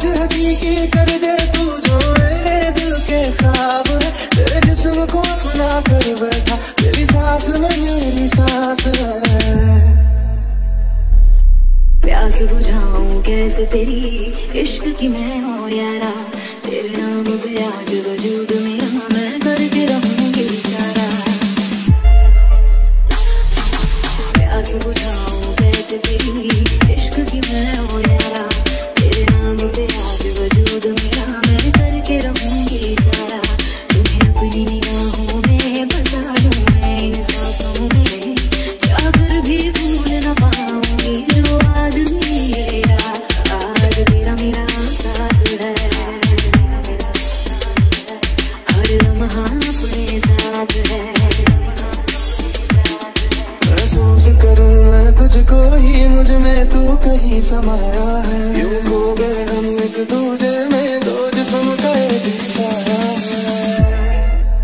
आज हकीकी कर दे तू जो मेरे दिल के ख्वाब है। तेरे जिस्म को अपना कर बैठा, तेरी सांस में मेरी सांस है। प्यास बुझाऊं कैसे तेरी इश्क की मैं हो यारा, तेरे नाम पे आज वजूद मेरा मैं करके रहूंगी सारा। प्यास बुझाऊं कैसे तेरी इश्क की मैं हो यारा, तेरे नाम पे आज वजूद मेरा मैं करके रहूंगी सारा। तुम्हें अपनी निगाहों में बसा लूं मैं इन सांसों में, जाकर भी भूल न पाऊंगी जो आदमी मेरा आज तेरा मेरा साथ है। हर लम्हा अपने साथ है। महसूस करूं मैं तुझको ही, मुझ में तू कहीं समाया है। यूं खो गए हम एक दूजे में, दो जिस्म का एक साया है।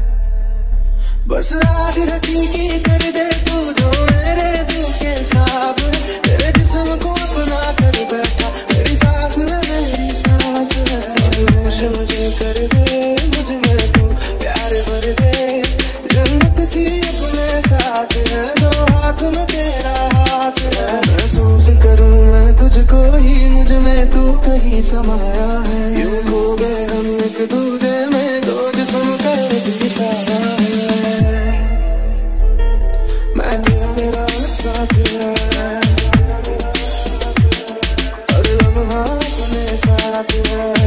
बस आज हकीकी कर दे तू जो मेरे दिल के ख्वाब है। तेरे जिस्म को अपना कर बैठा, तेरी सांस में मेरी सांस है। होश मुझे कर दे, मुझ में तू प्यार भर दे, जन्नत सी अपने साथ है जो हाथ में तेरा हाथ है। महसूस करूं मैं तुझको ही, मुझ में तू कहीं समाया है। यूं खो गए हम एक दूजे में, दो जिस्म का एक साया है। मैं तेरा मेरा साथ है, हर लम्हा अपने साथ है।